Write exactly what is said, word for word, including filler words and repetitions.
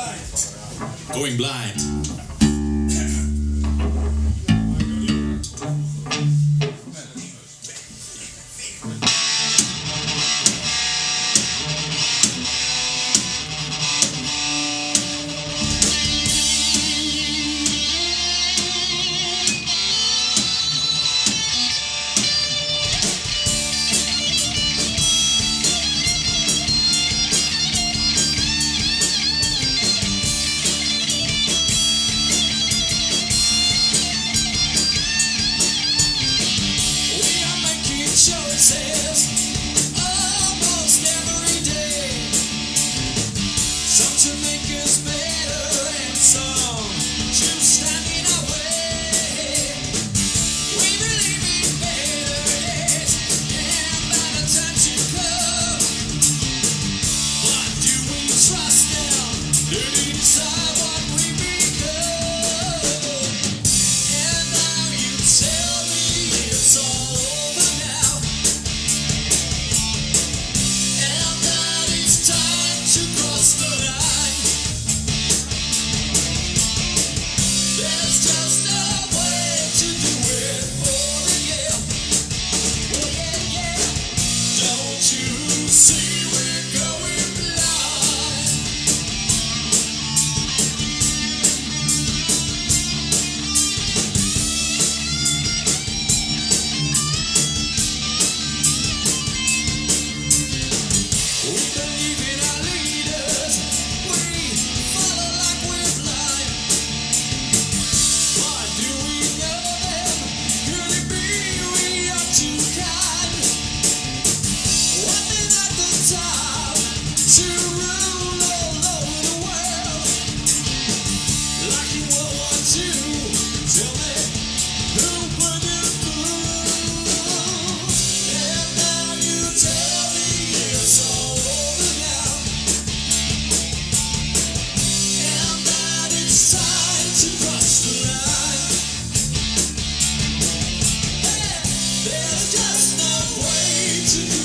Going blind. Choices almost every day, some to make us better and some to stand in our way. We believe in better days and better times to come, but do we trust them to decide what we become? And now you tell me it's all over now. See, we're going blind. We believe in our leaders, we follow like we're blind. But do we know them? Could it be we are too kind? One thing at the top to rule all over the world, like in World War Two. Tell me who put the rules? And now you tell me it's all over now, and that it's time to cross the line. Hey, there's just no way to do